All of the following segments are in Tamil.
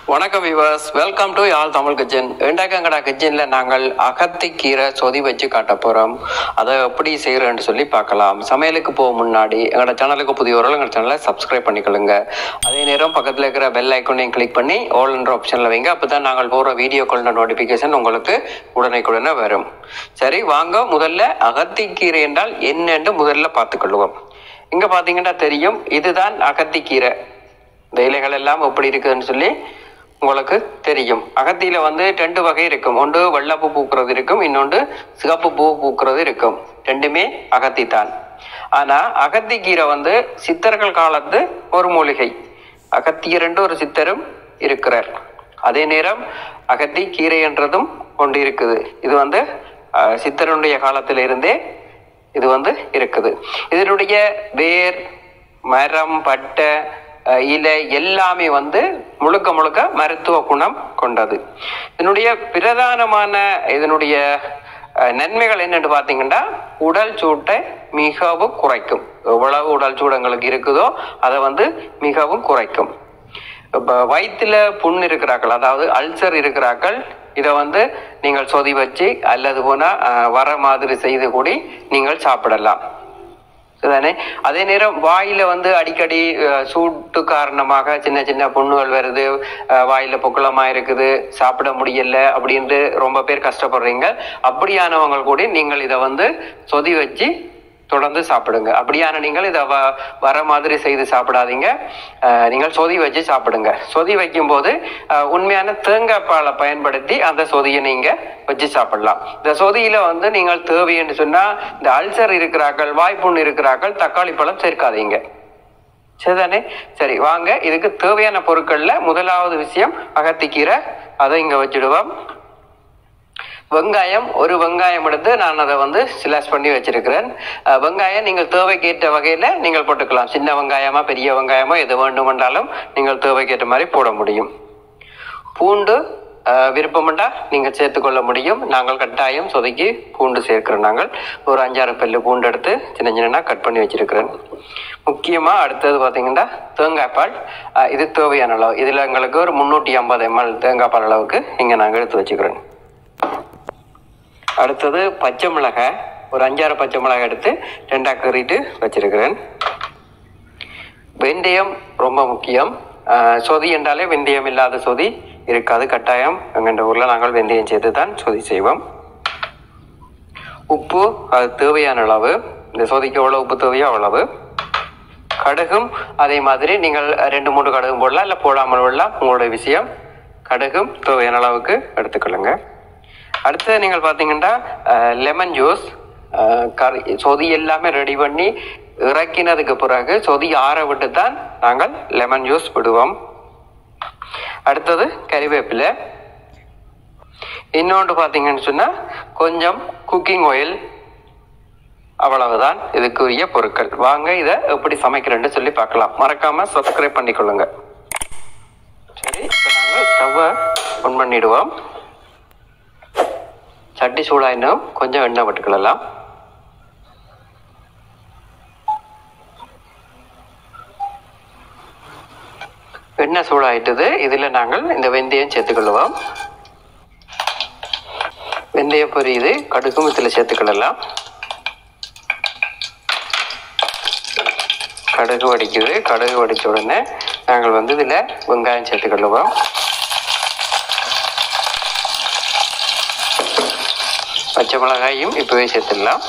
வணக்கம் viewers, welcome to Yarl Tamil kitchen. எங்கடா கிச்சன்ல நாங்கள் அகத்தி கீரை சொதி வச்சு காட்ட போறோம். அதை எப்படி செய்யறேன்னு சொல்லி பார்க்கலாம். சமையலுக்கு போக முன்னாடி எங்களோட சேனலுக்கு புதியவர்கள் எங்கள் சேனலை சப்ஸ்கிரைப் பண்ணிக்கொள்ளுங்க. அதே நேரம் பக்கத்தில் இருக்கிற பெல் ஐக்கனையும் கிளிக் பண்ணி ஆல்ன்ற ஆப்ஷன்ல வைங்க. அப்பதான் நாங்கள் போற வீடியோக்களோட நோட்டிபிகேஷன் உங்களுக்கு உடனே வரும். சரி, வாங்க முதல்ல அகத்தி கீரை என்றால் என்னன்னு முதல்ல பார்த்துக்கொள்வோம். இங்க பாத்தீங்கன்னா தெரியும், இதுதான் அகத்தி கீரை. இந்த இலைகள் எல்லாம் எப்படி இருக்குதுன்னு சொல்லி உங்களுக்கு தெரியும். அகத்தியில ரெண்டு வகை இருக்கும். ஒன்று வெள்ளப்பூ பூக்கிறது இருக்கும், இன்னொன்று சிகப்பு பூ பூக்கிறது இருக்கும். ரெண்டுமே அகத்தி தான். ஆனா அகத்தி கீரை சித்தர்கள் காலத்து ஒரு மூலிகை. அகத்தியர் என்று ஒரு சித்தரும் இருக்கிறார். அதே நேரம் அகத்தி கீரை என்றதும் ஒன்று இருக்குது. இது சித்தருடைய காலத்தில இருந்தே இது இருக்குது. இதனுடைய வேர், மரம், பட்டை, இலை எல்லாமே முழுக்க மருத்துவ குணம் கொண்டது. இதனுடைய பிரதானமான நன்மைகள் என்னன்னு பாத்தீங்கன்னா, உடல் சூட்டை மிகவும் குறைக்கும். எவ்வளவு உடல் சூடங்களுக்கு இருக்குதோ அதை மிகவும் குறைக்கும். இப்ப வயிற்றுல புண் இருக்கிறார்கள், அதாவது அல்சர் இருக்கிறார்கள், இதை நீங்கள் சொதி வச்சு அல்லது போனா வர மாதிரி செய்து கூடி நீங்கள் சாப்பிடலாம். தானே. அதே நேரம் வாயில அடிக்கடி சூட்டு காரணமாக சின்ன சின்ன புண்ணுகள் வருது, வாயில பொக்குளமா இருக்குது, சாப்பிட முடியல அப்படின்ட்டு ரொம்ப பேர் கஷ்டப்படுறீங்க. அப்படியானவங்க கூட நீங்கள் இதை சொதி வச்சு தொடர்ந்து சாப்பிடுங்க. அப்படியான நீங்கள் இதை வர மாதிரி செய்து சாப்பிடாதீங்க. நீங்கள் சொதி வச்சு சாப்பிடுங்க. சொதி வைக்கும் போது உண்மையான தேங்காய் பாலை பயன்படுத்தி அந்த சொதியை நீங்க வச்சு சாப்பிடலாம். இந்த சொதியில நீங்கள் தேவைன்னு சொன்னா, இந்த அல்சர் இருக்கிறார்கள், வாய்ப்புண் இருக்கிறார்கள், தக்காளி பழம் சேர்க்காதீங்க. சரிதானே. சரி, வாங்க இதுக்கு தேவையான பொருட்கள்ல முதலாவது விஷயம் அகத்திக்கீரை. அதை இங்க வச்சிடுவோம். வெங்காயம், ஒரு வெங்காயம் எடுத்து நான் அதை ஸ்லாஷ் பண்ணி வச்சிருக்கிறேன். வெங்காயம் நீங்கள் தேவைக்கேற்ற வகையில நீங்கள் போட்டுக்கலாம். சின்ன வெங்காயமா பெரிய வெங்காயமா எது வேண்டுமென்றாலும் நீங்கள் தேவைக்கேற்ற மாதிரி போட முடியும். பூண்டு விருப்பம்ண்டா நீங்கள் சேர்த்துக்கொள்ள முடியும். நாங்கள் கட்டாயம் சொதுக்கி பூண்டு சேர்க்கிறோம். நாங்கள் ஒரு 5-6 பல்லு பூண்டு எடுத்து சின்ன கட் பண்ணி வச்சிருக்கிறேன். முக்கியமா அடுத்தது பாத்தீங்கன்னா தேங்காய் பால். இது தேவையான அளவு. இதுல எங்களுக்கு ஒரு 350 ml தேங்காய் பால் அளவுக்கு இங்க நாங்கள் எடுத்து வச்சுக்கிறோம். அடுத்தது பச்சை மிளகாய், ஒரு 5-6 பச்சை மிளகாய் எடுத்து 2 கீறிட்டு வச்சிருக்கிறேன். வெந்தயம் ரொம்ப முக்கியம். சொதி என்றாலே வெந்தயம் இல்லாத சொதி இருக்காது. கட்டாயம் எங்கள் ஊர்ல நாங்கள் வெந்தயம் சேர்த்து தான் சொதி செய்வோம். உப்பு, அது தேவையான அளவு. இந்த சொதிக்கு எவ்வளவு உப்பு தேவையோ அவ்வளவு. கடுகும் அதே மாதிரி நீங்கள் 2-3 கடுகும் போடலாம், இல்லை போடாமல் விடலாம், உங்களுடைய விஷயம். கடுகும் தேவையான அளவுக்கு எடுத்துக்கொள்ளுங்க. அடுத்து நீங்கள் பார்த்தீங்கன்னா லெமன் ஜூஸ். சொதி எல்லாமே ரெடி பண்ணி இறக்கினதுக்கு பிறகு சொதி ஆற விட்டு தான் நாங்கள் லெமன் ஜூஸ் விடுவோம். அடுத்தது கறிவேப்பிலை. இன்னொன்று பார்த்தீங்கன்னு சொன்னா கொஞ்சம் குக்கிங் ஆயில். அவ்வளவுதான் இதுக்குரிய பொருட்கள். வாங்க இதை எப்படி சமைக்கிறேன்னு சொல்லி பார்க்கலாம். மறக்காம சப்ஸ்கிரைப் பண்ணிக்கொள்ளுங்க. சரி, இப்போ நாங்கள் ஸ்டவ்வை ஆன் பண்ணிடுவோம். சட்டி சூடாயினும் கொஞ்சம் எண்ணெய் விட்டுக்கலாம். எண்ணெய் சூடாயிட்டது. இதுல நாங்கள் இந்த வெந்தயம் சேர்த்துக்கொள்வோம். வெந்தயம் பொரியுது, கடுகும் இதுல சேர்த்துக்கொள்ளலாம். கடுகு வடிக்குது. கடுகு வடிச்ச உடனே நாங்கள் இதுல வெங்காயம் சேர்த்துக்கொள்வோம். பச்சை மிளகாயும் இப்பவே சேர்த்துடலாம்.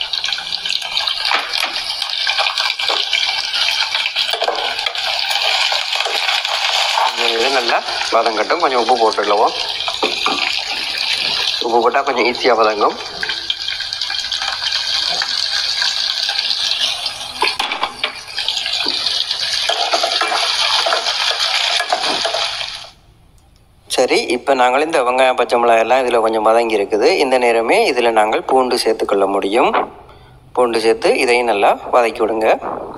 இது நல்லா வதங்கட்டும். கொஞ்சம் உப்பு போட்டுடுவோம். உப்பு போட்டால் கொஞ்சம் ஈஸியாக வதங்கும். சரி, இப்போ நாங்கள் இந்த வெங்காயம் பச்சை மிளகாய் எல்லாம் இதில் கொஞ்சம் வதங்கி இருக்குது. இந்த நேரமே இதில் நாங்கள் பூண்டு சேர்த்துக்கொள்ள முடியும். பூண்டு சேர்த்து இதையும் நல்லா வதக்கி விடுங்க.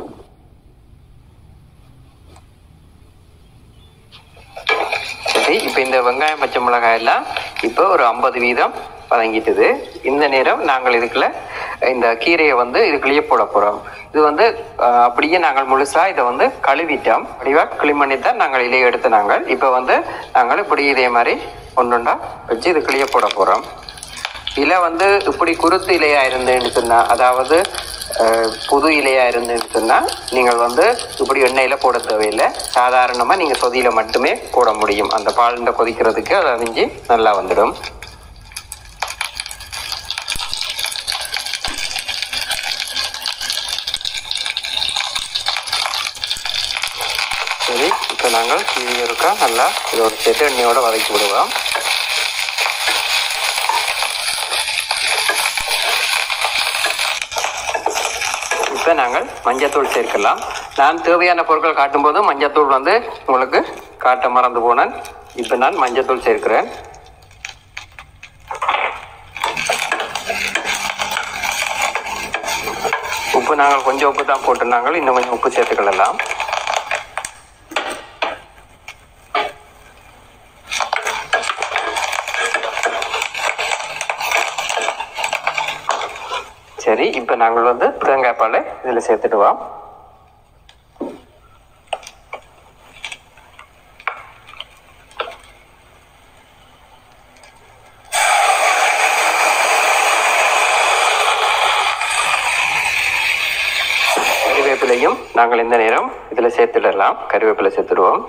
சரி, இப்போ இந்த வெங்காயம் பச்சை மிளகாய் எல்லாம் இப்போ ஒரு 50% வதங்கிட்டுது. இந்த நேரம் நாங்கள் இதுக்குள்ள இந்த கீரையை இதுக்குள்ளேயே போட போகிறோம். இது வந்து அப்படியே நாங்கள் முழுசா இதை வந்து கழுவிட்டோம். வடிவாக கிளீன் பண்ணி தான் நாங்கள் இலையை எடுத்து நாங்கள் இப்போ வந்து நாங்கள் இப்படி இதே மாதிரி ஒன்றுண்டா வச்சு இது கிளிய போட போகிறோம். இலை வந்து இப்படி குருத்து இலையாக இருந்துன்னு சொன்னால், அதாவது புது இலையாக இருந்துன்னு சொன்னால் நீங்கள் வந்து இப்படி எண்ணெயில் போட தேவையில்லை. சாதாரணமாக நீங்கள் சொதியில் மட்டுமே போட முடியும். அந்த பால் கொதிக்கிறதுக்கு அதை அணிஞ்சு நல்லா வந்துடும். சரி, இப்போ நாங்கள் கீழே இருக்கா நல்லா இதோட சேர்த்து எண்ணெயோடு வதக்கி விடுவோம். இப்போ நாங்கள் மஞ்சத்தூள் சேர்க்கலாம். நான் தேவையான பொருட்கள் காட்டும்போது மஞ்சத்தூள் வந்து உங்களுக்கு காட்ட மறந்து போனேன். இப்போ நான் மஞ்சத்தூள் சேர்க்கிறேன். உப்பு நாங்கள் கொஞ்சம் உப்பு தான் போட்டு நாங்கள் இன்னும் கொஞ்சம் உப்பு சேர்த்துக்கலாம். சரி, இப்போ நாங்கள் வந்து தேங்காய் பாலை இதில் சேர்த்துடுவோம். கருவேப்பிலையும் நாங்கள் இந்த நேரம் இதில் சேர்த்துடலாம். கருவேப்பிலை சேர்த்துடுவோம்.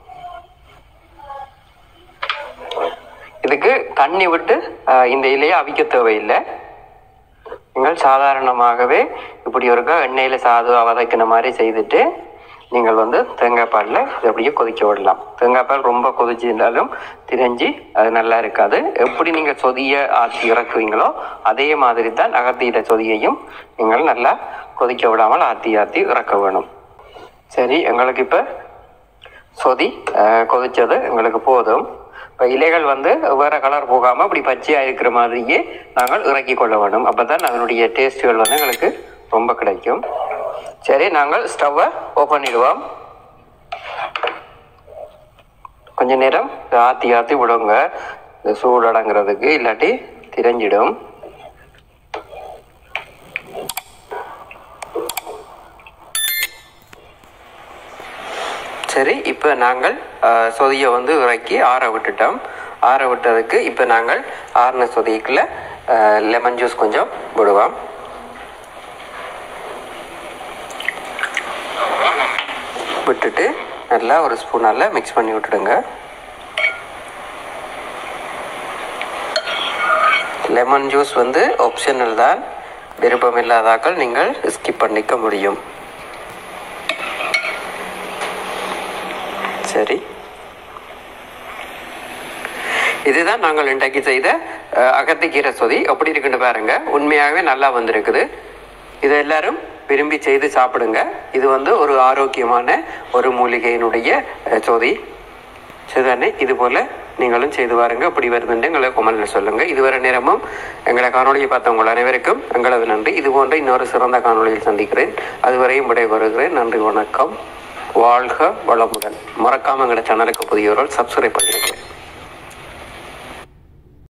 இதுக்கு தண்ணி விட்டு இந்த இலையை அவிக்க தேவையில்லை. நீங்கள் சாதாரணமாகவே இப்படி ஒருக்கா எண்ணெயில் சாதுவாக வதக்கின மாதிரி செய்துட்டு நீங்கள் வந்து தேங்காய் பாலில் இது அப்படியே கொதிக்க விடலாம். தேங்காய் பால் ரொம்ப கொதிச்சிருந்தாலும் திரிஞ்சு அது நல்லா இருக்காது. எப்படி நீங்கள் சொதியை ஆற்றி இறக்குவீங்களோ அதே மாதிரி தான் அகத்தியில சொதியையும் நீங்கள் நல்லா கொதிக்க விடாமல் ஆற்றி இறக்க வேணும். சரி, எங்களுக்கு இப்போ சொதி கொதிச்சது எங்களுக்கு போதும். இப்போ இலைகள் வந்து வேறு கலர் போகாமல் இப்படி பச்சையாக இருக்கிற மாதிரியே நாங்கள் இறக்கி கொள்ள வேண்டும். அப்போ தான் அதனுடைய டேஸ்ட்டுகள் வந்து எங்களுக்கு ரொம்ப கிடைக்கும். சரி, நாங்கள் ஸ்டவ்வை ஓப்பன் பண்ணிடுவோம். கொஞ்ச நேரம் ஆற்றி விடுங்க, இந்த சூடு அடங்குறதுக்கு, இல்லாட்டி திரிஞ்சிடும். சரி, இப்போ நாங்கள் சொதியை வந்து இறக்கி ஆற விட்டுட்டோம். ஆற விட்டதுக்கு இப்போ நாங்கள் ஆறின சொதிக்குள்ள லெமன் ஜூஸ் கொஞ்சம் விடுவோம். விட்டுட்டு நல்லா ஒரு ஸ்பூனால் மிக்ஸ் பண்ணி விட்டுடுங்க. லெமன் ஜூஸ் வந்து ஆப்ஷனல் தான், விருப்பம் இல்லாதாக்கள் நீங்கள் ஸ்கிப் பண்ணிக்க முடியும். சரி, இதுதான் நாங்கள் இன்றைக்கு செய்த அகத்திக்கீரை சொதி. எப்படி இருக்குன்னு பாருங்க, உண்மையாகவே நல்லா வந்திருக்குது. இதை எல்லாரும் விரும்பி செய்து சாப்பிடுங்க. இது வந்து ஒரு ஆரோக்கியமான ஒரு மூலிகையினுடைய சொதி. சரிதானே? இது போல நீங்களும் செய்து பாருங்க. அப்படி வருதுன்னு எங்களை கொமெண்ட்ல சொல்லுங்க. இதுவரை நேரமும் எங்களை காணொலியை பார்த்தவங்க அனைவருக்கும் எங்களது நன்றி. இது போன்ற இன்னொரு சிறந்த காணொலியில் சந்திக்கிறேன். அதுவரையும் விடைபெறுகிறேன். நன்றி, வணக்கம். வாழ்க வளமுடன். மறக்காம எங்களோட சேனலுக்கு புதியவர்கள் சப்ஸ்கிரைப் பண்ணிருக்கேன்.